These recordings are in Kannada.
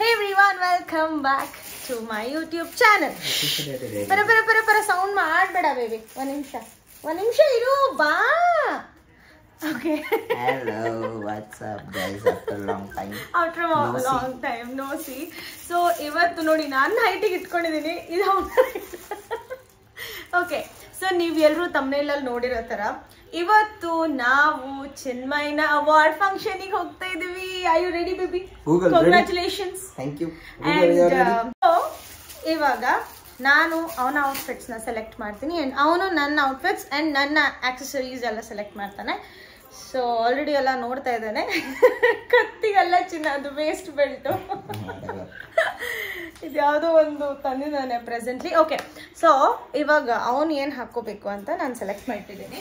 Hey everyone, welcome back to my YouTube channel. Para sound maadbeda baby. One nimsha iru ba. Okay. Hello, what's up guys? After a long time. After a long time no see. So ivattu nodi nan height ge itkondidini idu Okay. So ನೀವು ಎಲ್ಲರೂ thumbnail ಅಲ್ಲಿ ನೋಡಿರೋ ತರ ಇವತ್ತು ನಾವು ಚಿನ್ಮಯ್ನ ಅವಾರ್ಡ್ ಫಂಕ್ಷನ್ ಗೆ ಹೋಗ್ತಾ ಇದೀವಿ. Are you ready baby? Congratulations. Thank you. ಇವಾಗ ನಾನು ಅವನ ಔಟ್ಫಿಟ್ಸ್ ನ ಸೆಲೆಕ್ಟ್ ಮಾಡ್ತೀನಿ and ಅವನು ನನ್ನ ಔಟ್ಫಿಟ್ಸ್ and ನನ್ನ ಆಕ್ಸೆಸರೀಸ್ ಎಲ್ಲ ಸೆಲೆಕ್ಟ್ ಮಾಡ್ತಾನೆ. ಸೊ ಆಲ್ರೆಡಿ ಎಲ್ಲ ನೋಡ್ತಾ ಇದ್ದಾನೆ. ಕತ್ತಿಗೆಲ್ಲ ಚಿನ್ನದು ವೇಸ್ಟ್ ಬೆಲ್ಟ್ ಇದು ಯಾವುದೋ ಒಂದು ತಂದಿದ್ದಾನೆ ಪ್ರೆಸೆಂಟ್ಲಿ. ಓಕೆ, ಸೊ ಇವಾಗ ಅವನು ಏನು ಹಾಕೋಬೇಕು ಅಂತ ನಾನು ಸೆಲೆಕ್ಟ್ ಮಾಡ್ತಿದ್ದೀನಿ.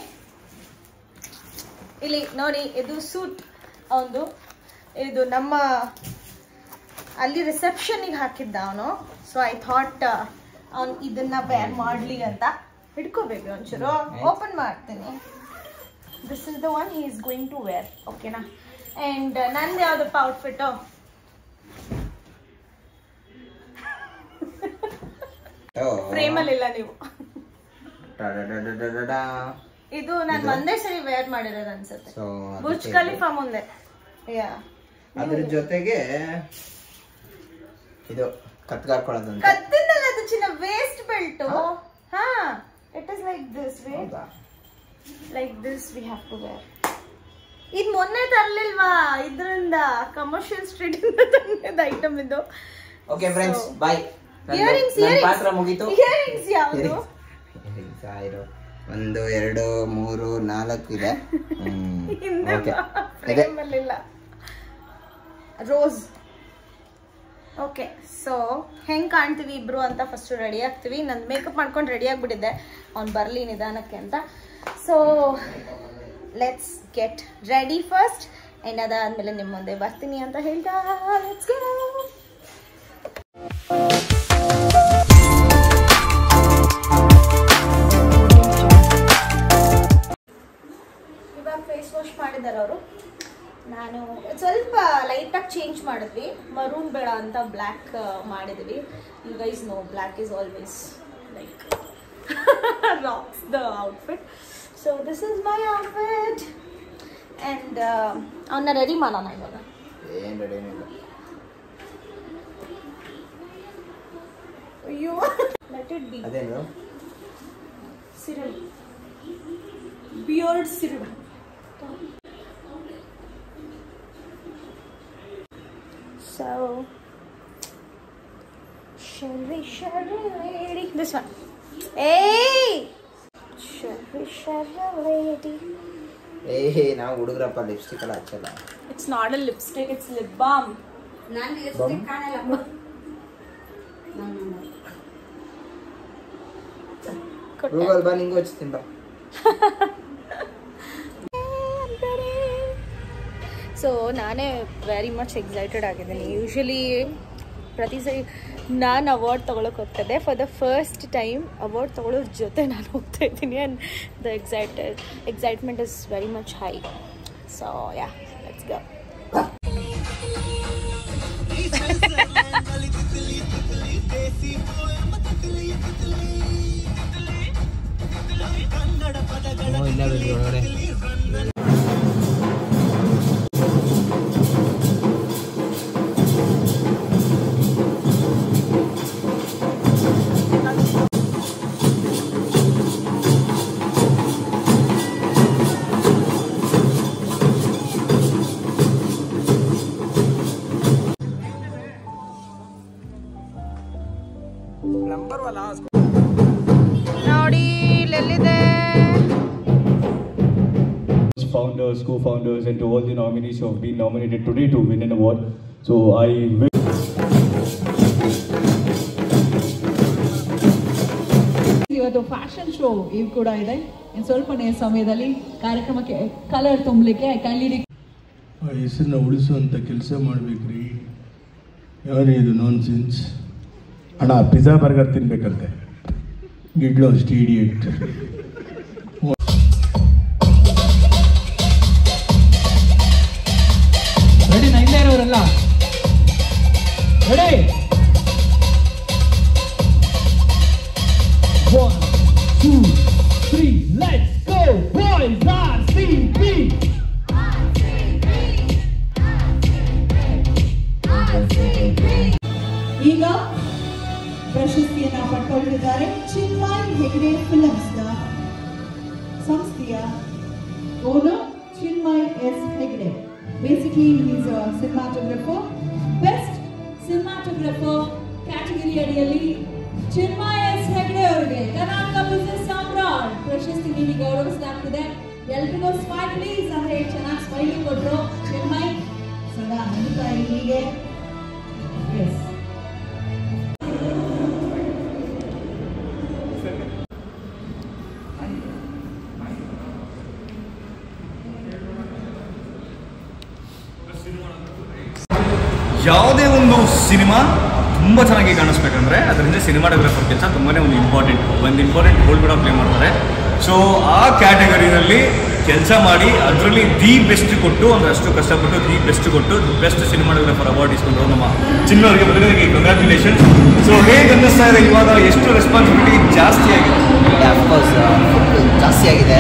ಇಲ್ಲಿ ನೋಡಿ, ಇದು ಸೂಟ್ ಅವನು. ಇದು ನಮ್ಮ ಅಲ್ಲಿ ರಿಸೆಪ್ಷನ್ಗೆ ಹಾಕಿದ್ದ ಅವನು. ಸೊ ಐ ಥಾಟ್ ಅವನು ಇದನ್ನ ವೇರ್ ಮಾಡಲಿ ಅಂತ. ಹಿಡ್ಕೋಬೇಕು ಒಂಚೂರು, ಓಪನ್ ಮಾಡ್ತೀನಿ. This is the one he is going to wear. Okay na. And ನಂದು ಯಾವ್ದಪ್ಪ ಔಟ್ಫಿಟ್? ಫ್ರೇಮ್ ಅಲ್ಲಿ ಇಲ್ಲ ನೀವು. ಇದು ನಾನು ಒಂದೇ ಸರಿ ವೇರ್ ಮಾಡಿರೋದು ಅನ್ಸುತ್ತೆ. ಬುರ್ಜ್ ಖಲೀಫಾ ಮುಂದೆ. ಯಾ, ಅದ್ರ ಜೊತೆಗೆ ಇದು ಕತ್ಗಾರ್ಕೊಳ್ಳೋದು. ಕತ್ತಿನಲ್ಲ, ಅದು ಚಿನ್ನ ವೇಸ್ಟ್ ಬೆಲ್ಟ್. ಹಾ, it is like this way. Like this we have to wear. ಇದು ಮೊನ್ನೆ ತರಲಿಲ್ವಾ ಇದರಿಂದ? ಕಮರ್ಷಿಯಲ್ ಸ್ಟ್ರೀಟ್ ಇಂದ ತಂದಿದ್ದ ಐಟಮ್ ಇದು. Okay friends, by. ಇಯರಿಂಗ್ಸ್ ಪಾತ್ರ ಮುಗಿತು. ಇಯರಿಂಗ್ಸ್ ಯಾವುದು? ಇಯರಿಂಗ್ಸ್ 1 2 3 4 ಇದೆ. ಓಕೆ, ಇಲ್ಲ ರೋಸ್. ಓಕೆ, ಸೊ ಹೆಂಗ್ ಕಾಣ್ತೀವಿ ಇಬ್ರು ಅಂತ ಫಸ್ಟ್ ರೆಡಿ ಆಗ್ತೀವಿ. ನಾನು ಮೇಕಪ್ ಮಾಡ್ಕೊಂಡು ರೆಡಿ ಆಗ್ಬಿಟ್ಟಿದ್ದೆ ಅವ್ನು ಬರಲಿ ನಿಧಾನಕ್ಕೆ ಅಂತ. So let's get ready first, and ಅದಾದ್ಮೇಲೆ ನಿಮ್ಮ ಮುಂದೆ ಬರ್ತೀನಿ ಅಂತ ಹೇಳ್ತಾ ಲೆಟ್ಸ್ ಗೋ. ಇವಾಗ ಫೇಸ್ ವಾಶ್ ಮಾಡಿದ್ದಾರೆ ಅವರು. ನಾನು ಸ್ವಲ್ಪ ಲೈಟಾಗಿ ಚೇಂಜ್ ಮಾಡಿದ್ವಿ. ಮರೂನ್ ಬೇಡ ಅಂತ ಬ್ಲ್ಯಾಕ್ ಮಾಡಿದ್ವಿ. You guys know black is always like rocks the outfit. So this is my outfit and avna ready ಮಾಡೋಣ ಇವಾಗ. ಏನು ರೆಡಿ ಇಲ್ಲ. ಅಯ್ಯೋ, let it be. ಅದೇನು? Serum, beard serum. So shall we lady, this one. Hey, lady. ಏ, ನಾವು ಹುಡುಗರಪ್ಪ ಲಿಪ್ಸ್ಟಿಕ್ ಎಲ್ಲ ಹಚ್ಚಲ್ಲ. It's not a lipstick, it's lip balm. ನಾನು ಲಿಪ್ಸ್ಟಿಕ್ ಕಾಣಲ್ಲ. ಗೂಗಲ್ ಬಾ, ನಿಂಗೂ ಹಚ್ತೀನಿ ಬಾ. ಸೊ ನಾನೇ ವೆರಿ ಮಚ್ ಎಕ್ಸೈಟೆಡ್ ಆಗಿದ್ದೀನಿ. ಯೂಶಲಿ ಪ್ರತಿ ಸರಿ ನಾನು ಅವಾರ್ಡ್ ತೊಗೊಳಕ್ಕೆ ಹೋಗ್ತದೆ. For the first time award ತೊಗೊಳೋರ ಜೊತೆ ನಾನು ಹೋಗ್ತಾ ಇದ್ದೀನಿ. And the excitement is very much high. So yeah, let's go. ನೋಡಿ ಎಲ್ಲಿದೆ. Founders, co-founders, and to all the nominees who have been nominated today to win an award. So I wish. ಇವತ್ತು ಫ್ಯಾಷನ್ ಶೋ ಇವು ಕೂಡ ಇದೆ. ಇನ್ನು ಸ್ವಲ್ಪನೇ ಸಮಯದಲ್ಲಿ ಕಾರ್ಯಕ್ರಮಕ್ಕೆ ಕಲರ್ ತುಂಬಲಿಕ್ಕೆ ಕೈಲಿ ಹೆಸರನ್ನ ಉಳಿಸುವಂಥ ಕೆಲಸ ಮಾಡಬೇಕ್ರಿ. ಯಾರು ಇದು ನಾನ್ ಸೆನ್ಸ್? ಅಣ್ಣ, ಪಿಜ್ಜಾ ಬರ್ಗರ್ ತಿನ್ಬೇಕಂತೆ. ಗಿಡ್ಲು ಅಷ್ಟು ಇಡಿಯಟ್. ರೆಡಿ? 9 ಇರೋರೆಲ್ಲ Ready? 1, 2, 3, let's go! Boys, RCB! ಈಗ ಪ್ರಶಸ್ತಿಯನ್ನ ಪಡ್ಕೊಂಡಿದ್ದಾರೆ ಚಿನ್ಮಯ್ ಹೆಗ್ಡೆ ಫಿಲ್ಮ್ಸ್ ಸಂಸ್ಥೆಯ owner Chinmay S Hegde. Basically is a cinematographer. Best cinematographer category ಅಡಿಯಲ್ಲಿ ಚಿನ್ಮಯ್ ಎಸ್ ಹೆಗ್ಡೆ ಅವರಿಗೆ ಕರ್ನಾಟಕ ಬಿಸಿನೆಸ್ ಸಾಮ್ರಾಟ್ ಪ್ರಶಸ್ತಿ ನೀಡಿ ಗೌರವಿಸಲಾಗ್ತಿದೆ. ಎಲ್ರಿಗೂ ಸ್ಮೈಲ್ ಪ್ಲೀಸ್ ಅಂದ್ರೆ ಚೆನ್ನಾಗಿ ಸ್ಮೈಲಿಂಗ್ ಕೊಟ್ಟರು ಚಿನ್ಮಯ್. ಸದಾ ನಗುತ್ತಾ ಹೀಗೆ. ಎಸ್ ಯಾವುದೇ ಒಂದು ಸಿನಿಮಾ ತುಂಬ ಚೆನ್ನಾಗಿ ಕಾಣಿಸ್ಬೇಕಂದ್ರೆ ಅದರಿಂದ ಸಿನಿಮಾಟೋಗ್ರಫರ್ ಕೆಲಸ ತುಂಬಾ ಒಂದು ಇಂಪಾರ್ಟೆಂಟ್ ರೋಲ್ ಕೂಡ ಪ್ಲೇ ಮಾಡ್ತಾರೆ. ಸೊ ಆ ಕ್ಯಾಟಗರಿನಲ್ಲಿ ಕೆಲಸ ಮಾಡಿ ಅದರಲ್ಲಿ ದಿ ಬೆಸ್ಟ್ ಕೊಟ್ಟು ಅಂದರೆ ಅಷ್ಟು ಕಷ್ಟಪಟ್ಟು ದಿ ಬೆಸ್ಟ್ ಕೊಟ್ಟು ಬೆಸ್ಟ್ ಸಿನಿಮಾಟೋಗ್ರಫರ್ ಅವಾರ್ಡ್ ಇಸ್ಕೊಂಡ್ರು ನಮ್ಮ ಚಿನ್ನವರಿಗೆ ಮೊದಲಿಗೆ ಕಂಗ್ರ್ಯಾಚುಲೇಷನ್ಸ್. ಸೊ ಹೇಗೆ ಅನ್ನಿಸ್ತಾ ಇದೆ ಇವಾಗ ಎಷ್ಟು ರೆಸ್ಪಾನ್ಸಿಬಿಲಿಟಿ ಜಾಸ್ತಿ ಆಗಿದೆ? ಅಫ್ಕೋರ್ಸ್ ಜಾಸ್ತಿ ಆಗಿದೆ.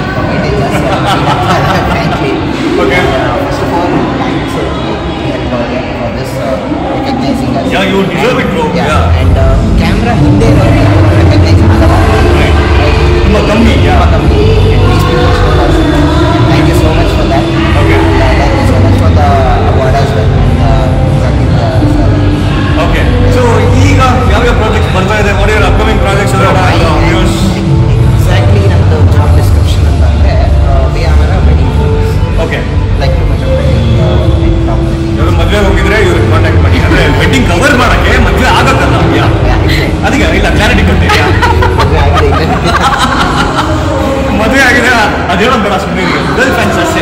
Okay first of all thanks for this recognizing us. Yeah, you deserve it, bro. Yeah. And camera ಹಿಂದೆ recognizing ತುಂಬ ಕಮ್ಮಿ. These people showed us. Thank you so much for that. Okay. Thank you so much for the award as well. Okay. So ಈಗ ಯಾವ್ಯಾವ ಪ್ರಾಜೆಕ್ಟ್ಸ್ ಬರ್ತಾ ಇದೆ? What are your upcoming projects? Exactly ನಮ್ಮದು job description ಅಂತಂದ್ರೆ we are a wedding films. Okay. Like too much of wedding property. ಇವರು ಮದುವೆ ಹೋಗಿದ್ರೆ ಇವ್ರಿಗೆ ಕಾಂಟ್ಯಾಕ್ಟ್ ಮಾಡಿ. ಅಂದರೆ ವೆಡ್ಡಿಂಗ್ ಕವರ್ ಮಾಡೋಕ್ಕೆ ಮದುವೆ ಆಗಕ್ಕಲ್ಲ. ಅದಕ್ಕೆ ಇಲ್ಲ ಕ್ಲಾರಿಟಿ ಕೊಟ್ಟೆ. ಮದುವೆ ಆಗಿದೆ ಅದೇನೋ ಬೇಡ ಸುಮ್ಮನೆ ಗರ್ಲ್ ಫ್ರೆಂಡ್ಸ್ ಅಷ್ಟೇ.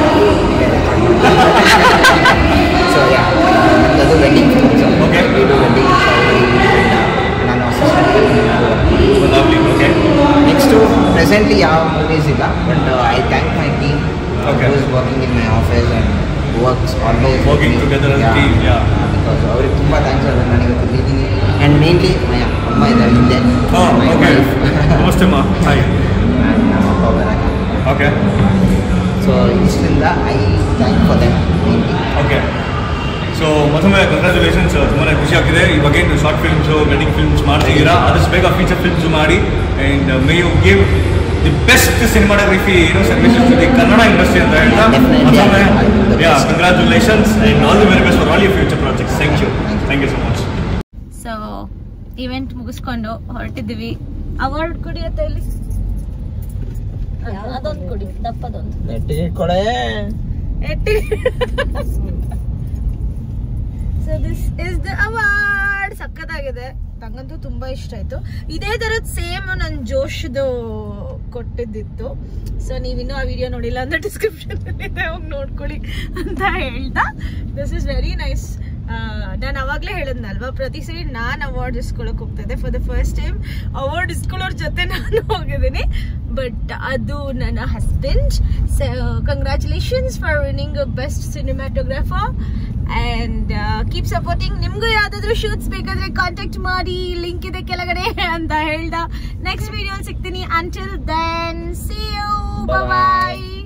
ಸೊ ಅದು ವೆಡ್ಡಿಂಗ್ ಫಿಲ್ಮ್ಸ್. ಓಕೆ. ವೆಡ್ಡಿಂಗ್ ನಾನು ಲವ್ಲಿ. ಓಕೆ. ನೆಕ್ಸ್ಟು ಪ್ರೆಸೆಂಟ್ಲಿ ಯಾವ ಮೂವೀಸ್ ಇಲ್ಲ, but I thank my team Okay. who is working in my office and works always Working together as a team, yeah. Because ಅವ್ರಿಗೆ ತುಂಬ ಥ್ಯಾಂಕ್ಸ್ ಅದು ನನಗೆ ತಿಳಿದೀನಿ. ಆ್ಯಂಡ್ ಮೇನ್ಲಿ ಮೈ ಅಮ್ಮ ಇದ್ದಾರೆ ಹಿಂದೆ. ಓಕೆ. ನಮಸ್ತೆ ಅಮ್ಮ. ಹಾಯ್. ಆ್ಯಂಡ್ ನಮ್ಮ ಅಪ್ಪ ಬರಲ್ಲ. ಓಕೆ. ಸೊ ಇಷ್ಟರಿಂದ I thank for them mainly. Okay. So ಮತ್ತೊಮ್ಮೆ ಕಂಗ್ರ್ಯಾಚುಲೇಷನ್ಸ್. ತುಂಬಾ ಖುಷಿ ಆಗ್ತಿದೆ. ಇವಾಗೇನು ಶಾರ್ಟ್ ಫಿಲ್ಮ್ಸು ವೆಡ್ಡಿಂಗ್ ಫಿಲ್ಮ್ಸ್ ಮಾಡ್ತಿದ್ದೀರಾ, ಆದಷ್ಟು ಬೇಗ ಫೀಚರ್ ಫಿಲ್ಮ್ಸು ಮಾಡಿ and may you give the best cinematography services to the Kannada industry ಅಂತ ಹೇಳ್ತಾ ಮತ್ತೊಮ್ಮೆ congratulations and all the very best for all your future projects. Thank you so much. So event ಮುಗಿಸ್ಕೊಂಡು ಹೊರಟಿದ್ದೀವಿ. ಅವಾರ್ಡ್ ಕುಡಿಯತ್ತೆ ಇಲ್ಲಿ ಅದೊಂದು ಕುಡಿ, ದಪ್ಪದೊಂದು ಕೊಡೆ. So this is the award. ಸಕ್ಕತ್ತಾಗಿದೆ, ನಂಗಂತೂ ತುಂಬಾ ಇಷ್ಟ ಆಯ್ತು. ಇದೇ ತರದ್ ಸೇಮ್ ನನ್ ಜೋಶ್ದು ಕೊಟ್ಟಿದ್ದಿತ್ತು. ಸೊ ನೀವಿನ್ನೂ ಆ ವಿಡಿಯೋ ನೋಡಿಲ್ಲ ಅಂದ್ರೆ ಡಿಸ್ಕ್ರಿಪ್ಷನ್ ಇದೆ, ಹೋಗಿ ನೋಡ್ಕೊಳ್ಳಿ ಅಂತ ಹೇಳ್ತಾ ದಿಸ್ ಇಸ್ ವೆರಿ ನೈಸ್. ನಾನು ಅವಾಗಲೇ ಹೇಳಿದ್ನಲ್ವಾ, ಪ್ರತಿ ಸರಿ ನಾನು ಅವಾರ್ಡ್ ಇಸ್ಕೊಳಕ್ ಹೋಗ್ತಿದ್ದೆ. For the first time award ಇಸ್ಕೊಳ್ಳೋರ್ ಜೊತೆ ನಾನು ಹೋಗಿದ್ದೀನಿ, ಬಟ್ ಅದು ನನ್ನ husband. So congratulations for winning best cinematographer and keep supporting. ನಿಮ್ಗೂ ಯಾವ್ದಾದ್ರು ಶೂಟ್ಸ್ ಬೇಕಾದ್ರೆ ಕಾಂಟ್ಯಾಕ್ಟ್ ಮಾಡಿ, ಲಿಂಕ್ ಇದೆ ಕೆಳಗಡೆ ಅಂತ ಹೇಳ್ದ ನೆಕ್ಸ್ಟ್ ವಿಡಿಯೋ ಸಿಗ್ತೀನಿ. until then see you, bye bye.